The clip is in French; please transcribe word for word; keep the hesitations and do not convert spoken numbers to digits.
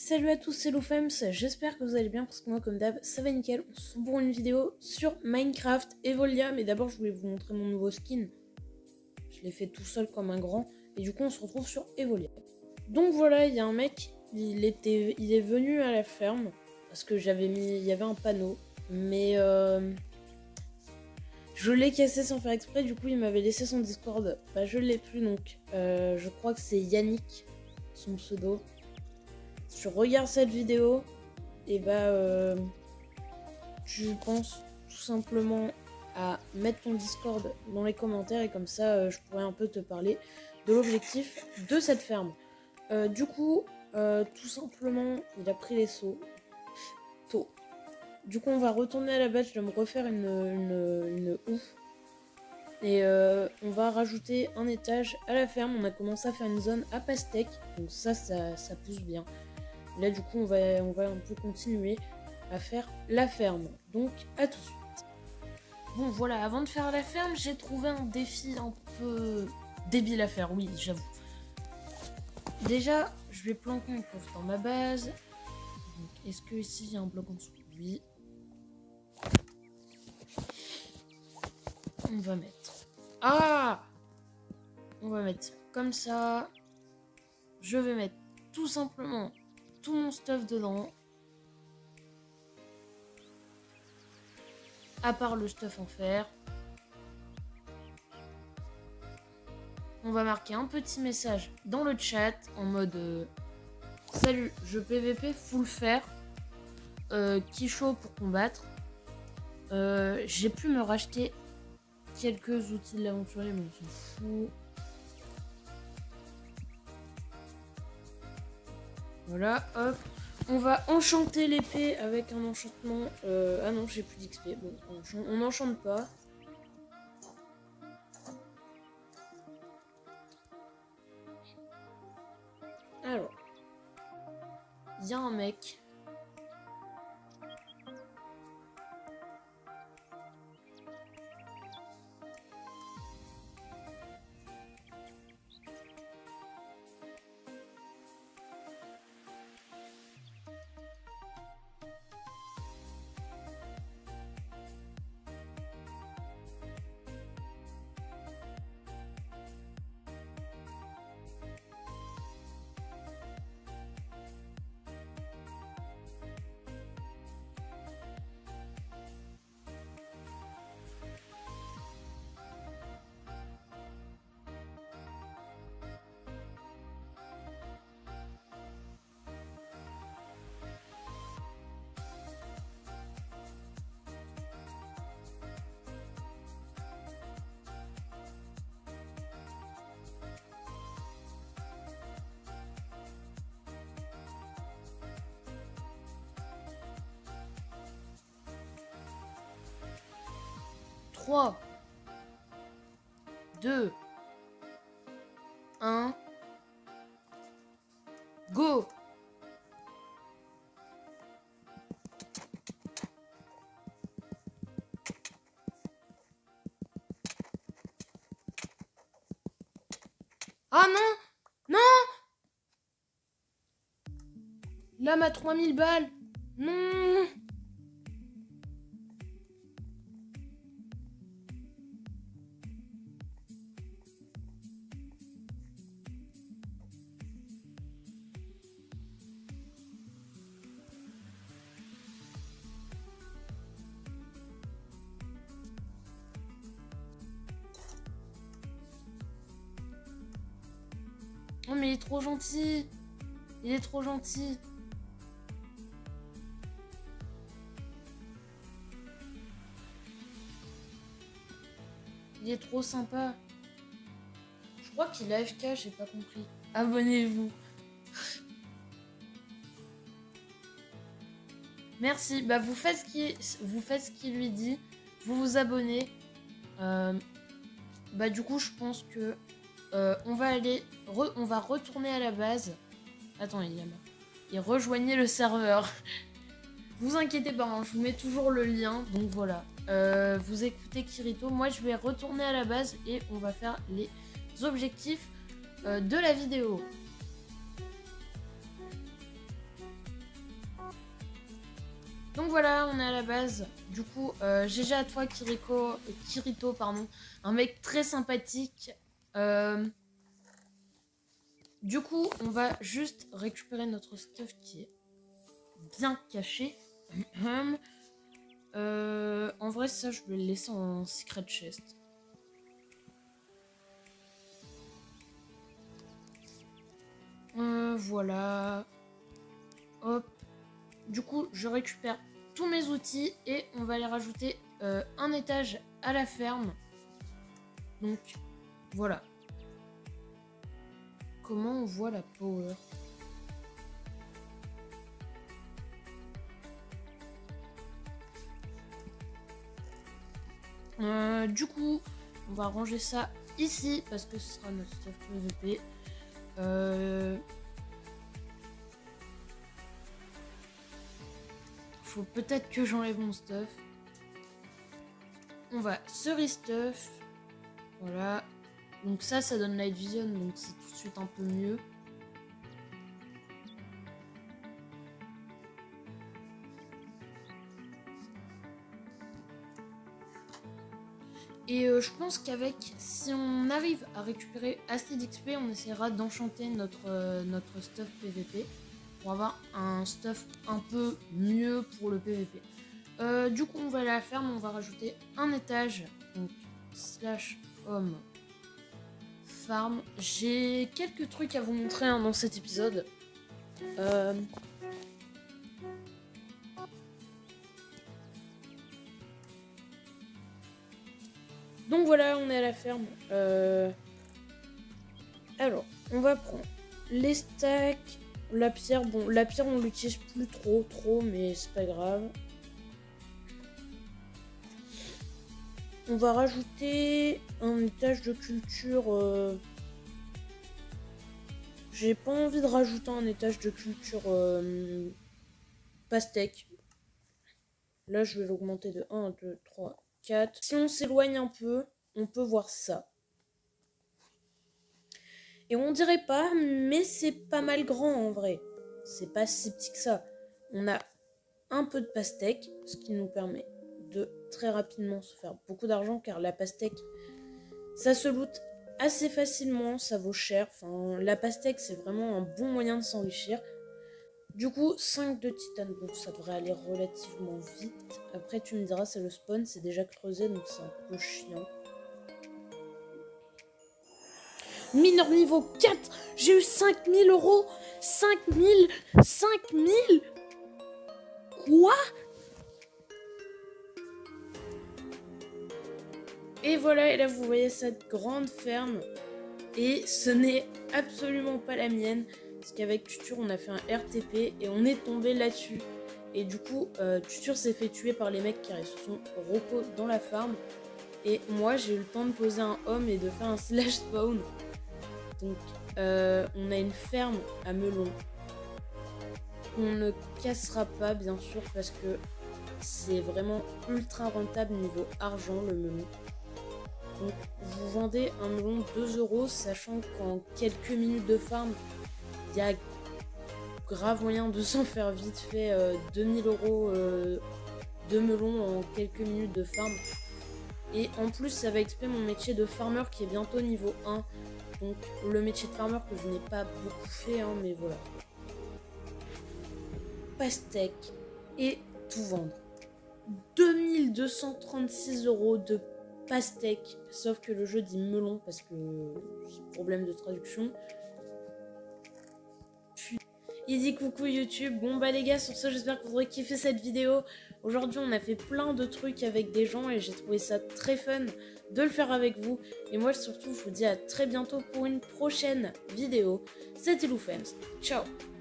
Salut à tous, c'est Lofems, j'espère que vous allez bien parce que moi comme d'hab ça va nickel. On se retrouve pour une vidéo sur Minecraft Evolia, mais d'abord je voulais vous montrer mon nouveau skin. Je l'ai fait tout seul comme un grand et du coup on se retrouve sur Evolia. Donc voilà, il y a un mec, il, était, il est venu à la ferme parce que j'avais mis, il y avait un panneau, mais euh, je l'ai cassé sans faire exprès, du coup il m'avait laissé son Discord. Bah je l'ai plus donc, euh, je crois que c'est Yannick, son pseudo. Si tu regardes cette vidéo, et bah euh, tu penses tout simplement à mettre ton Discord dans les commentaires et comme ça euh, je pourrais un peu te parler de l'objectif de cette ferme. Euh, du coup, euh, tout simplement, il a pris les seaux tôt. Du coup, on va retourner à la base, je dois me refaire une, une, une houe. Et euh, on va rajouter un étage à la ferme. On a commencé à faire une zone à pastèque, donc ça, ça, ça pousse bien. Là du coup on va, on va un peu continuer à faire la ferme. Donc à tout de suite. Bon voilà, avant de faire la ferme, j'ai trouvé un défi un peu débile à faire, oui j'avoue. Déjà, je vais planquer un coffre dans ma base. Est-ce que ici il y a un bloc en dessous? Oui. On va mettre... Ah! On va mettre comme ça. Je vais mettre tout simplement tout mon stuff dedans. À part le stuff en fer. On va marquer un petit message dans le chat en mode euh, salut, je P V P full fer. Euh, qui chaud pour combattre. Euh, J'ai pu me racheter quelques outils de l'aventurier, mais on s'en fout. Voilà, hop. On va enchanter l'épée avec un enchantement. Euh, ah non, j'ai plus d'X P. Bon, on n'enchante pas. Alors, il y a un mec. trois, deux, un, go! Ah non! Non! Lame à trois mille balles! Non! Oh mais il est trop gentil. Il est trop gentil. Il est trop sympa. Je crois qu'il est A F K, j'ai pas compris. Abonnez-vous. Merci. Bah vous faites ce qui, vous faites ce qu'il lui dit. Vous vous abonnez. Euh, bah du coup je pense que euh, on va aller, re, on va retourner à la base. Attends, il y a là. Et rejoignez le serveur. Vous inquiétez pas, hein, je vous mets toujours le lien. Donc voilà. Euh, vous écoutez Kirito. Moi je vais retourner à la base et on va faire les objectifs euh, de la vidéo. Donc voilà, on est à la base. Du coup, euh, G G à toi, Kiriko, euh, Kirito, pardon. Un mec très sympathique. Euh, du coup, on va juste récupérer notre stuff qui est bien caché. euh, en vrai, ça, je vais le laisser en secret chest. Euh, voilà. Hop. Du coup, je récupère tous mes outils et on va les rajouter euh, un étage à la ferme. Donc, voilà. Comment on voit la power? euh, Du coup, on va ranger ça ici parce que ce sera notre stuff P V P. Euh... Faut peut-être que j'enlève mon stuff. On va se restuff. Voilà. Donc ça, ça donne Night Vision, donc c'est tout de suite un peu mieux. Et euh, je pense qu'avec, si on arrive à récupérer assez d'X P, on essaiera d'enchanter notre, euh, notre stuff P V P. Pour avoir un stuff un peu mieux pour le P V P. Euh, du coup, on va aller à la ferme, on va rajouter un étage. Donc, slash home farm. J'ai quelques trucs à vous montrer hein, dans cet épisode. Euh... Donc voilà, on est à la ferme. Euh... Alors, on va prendre les stacks. La pierre, bon, la pierre on l'utilise plus trop, trop, mais c'est pas grave. On va rajouter un étage de culture. Euh... J'ai pas envie de rajouter un étage de culture euh... pastèque. Là, je vais l'augmenter de un, deux, trois, quatre. Si on s'éloigne un peu, on peut voir ça. Et on dirait pas, mais c'est pas mal grand en vrai. C'est pas si petit que ça. On a un peu de pastèque, ce qui nous permet de très rapidement se faire beaucoup d'argent, car la pastèque, ça se loot assez facilement, ça vaut cher. Enfin, la pastèque, c'est vraiment un bon moyen de s'enrichir. Du coup, cinq de titane, donc ça devrait aller relativement vite. Après, tu me diras, c'est le spawn, c'est déjà creusé, donc c'est un peu chiant. Mineur niveau quatre, j'ai eu cinq mille euros. cinq mille, cinq mille. Quoi? Et voilà, et là vous voyez cette grande ferme. Et ce n'est absolument pas la mienne. Parce qu'avec Tutur, on a fait un R T P et on est tombé là-dessus. Et du coup, euh, Tutur s'est fait tuer par les mecs qui se sont reco dans la farm. Et moi, j'ai eu le temps de poser un home et de faire un slash spawn. Donc, euh, on a une ferme à melon. On ne cassera pas, bien sûr, parce que c'est vraiment ultra rentable niveau argent, le melon. Donc, vous vendez un melon deux euros, sachant qu'en quelques minutes de farm, il y a grave moyen de s'en faire vite fait euh, deux mille euros euh, de melon en quelques minutes de farm. Et en plus, ça va expliquer mon métier de farmer qui est bientôt niveau un. Donc le métier de farmer que je n'ai pas beaucoup fait, hein, mais voilà. Pastèque et tout vendre. deux mille deux cent trente-six euros de pastèque, sauf que le jeu dit melon parce que c'est problème de traduction. Puis il dit coucou YouTube. Bon bah les gars, sur ce j'espère que vous aurez kiffé cette vidéo. Aujourd'hui on a fait plein de trucs avec des gens et j'ai trouvé ça très fun de le faire avec vous. Et moi surtout je vous dis à très bientôt pour une prochaine vidéo. C'était Loufems. Ciao.